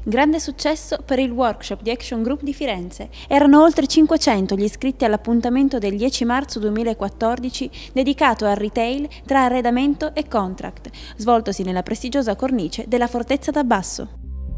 Grande successo per il workshop di Action Group di Firenze. Erano oltre 500 gli iscritti all'appuntamento del 10 marzo 2014 dedicato al retail tra arredamento e contract, svoltosi nella prestigiosa cornice della Fortezza d'Abbasso.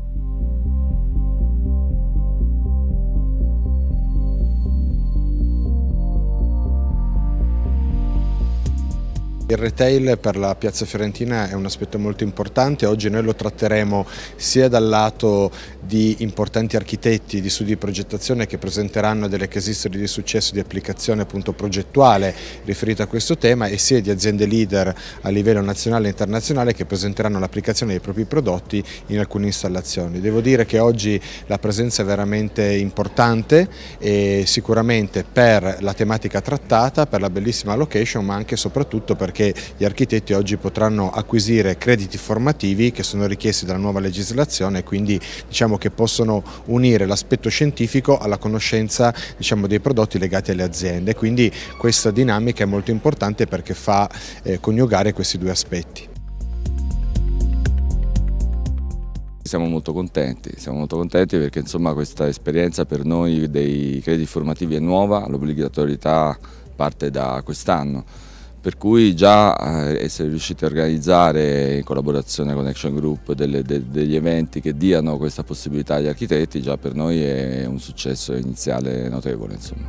Il retail per la piazza fiorentina è un aspetto molto importante. Oggi noi lo tratteremo sia dal lato di importanti architetti di studi di progettazione che presenteranno delle case history di successo di applicazione appunto progettuale riferita a questo tema, e sia di aziende leader a livello nazionale e internazionale che presenteranno l'applicazione dei propri prodotti in alcune installazioni. Devo dire che oggi la presenza è veramente importante, e sicuramente per la tematica trattata, per la bellissima location, ma anche e soprattutto perché gli architetti oggi potranno acquisire crediti formativi che sono richiesti dalla nuova legislazione, quindi diciamo che possono unire l'aspetto scientifico alla conoscenza dei prodotti legati alle aziende, quindi questa dinamica è molto importante perché fa coniugare questi due aspetti. Siamo molto contenti perché insomma questa esperienza per noi dei crediti formativi è nuova, l'obbligatorietà parte da quest'anno. Per cui già essere riusciti a organizzare in collaborazione con Action Group degli eventi che diano questa possibilità agli architetti già per noi è un successo iniziale notevole, insomma.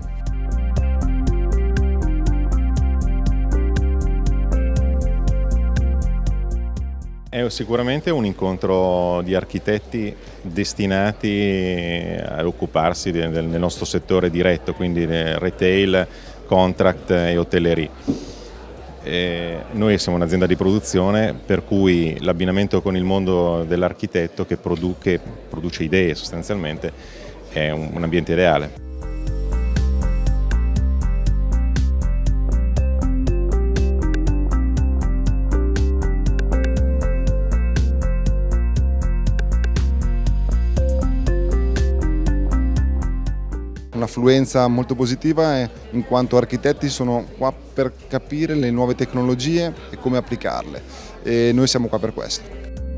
È sicuramente un incontro di architetti destinati ad occuparsi del nostro settore diretto, quindi retail, contract e hotellerie. Noi siamo un'azienda di produzione, per cui l'abbinamento con il mondo dell'architetto che produce idee sostanzialmente è un ambiente ideale. Un'affluenza molto positiva in quanto architetti sono qua per capire le nuove tecnologie e come applicarle, e noi siamo qua per questo.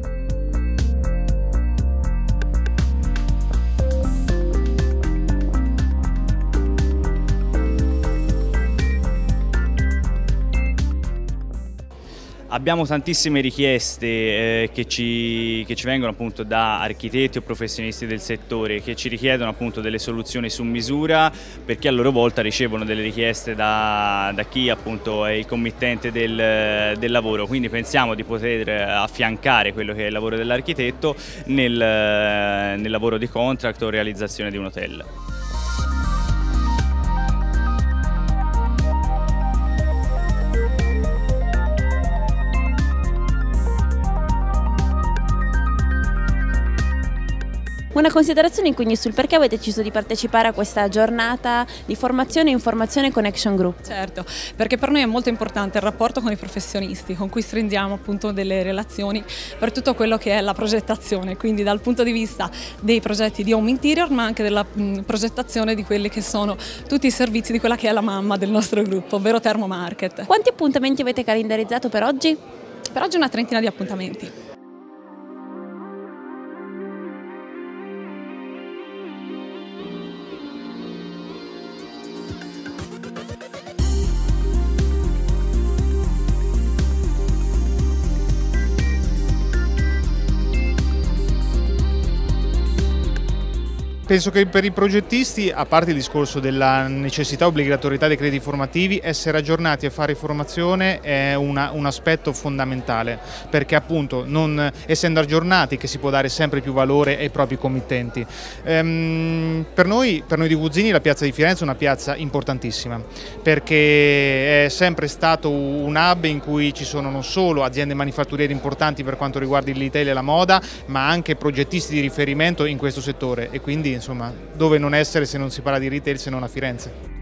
Abbiamo tantissime richieste che ci vengono appunto da architetti o professionisti del settore che ci richiedono appunto delle soluzioni su misura, perché a loro volta ricevono delle richieste da chi appunto è il committente del lavoro, quindi pensiamo di poter affiancare quello che è il lavoro dell'architetto nel lavoro di contract o realizzazione di un hotel. Una considerazione quindi sul perché avete deciso di partecipare a questa giornata di formazione e informazione con Action Group. Certo, perché per noi è molto importante il rapporto con i professionisti con cui stringiamo appunto delle relazioni per tutto quello che è la progettazione, quindi dal punto di vista dei progetti di home interior, ma anche della progettazione di quelli che sono tutti i servizi di quella che è la mamma del nostro gruppo, ovvero Thermomarket. Quanti appuntamenti avete calendarizzato per oggi? Per oggi una trentina di appuntamenti. Penso che per i progettisti, a parte il discorso della necessità e obbligatorietà dei crediti formativi, essere aggiornati e fare formazione è un aspetto fondamentale, perché appunto non essendo aggiornati che si può dare sempre più valore ai propri committenti. Per noi di Vuzzini la piazza di Firenze è una piazza importantissima, perché è sempre stato un hub in cui ci sono non solo aziende manifatturiere importanti per quanto riguarda il retail e la moda, ma anche progettisti di riferimento in questo settore, e quindi insomma, dove non essere se non si parla di retail se non a Firenze.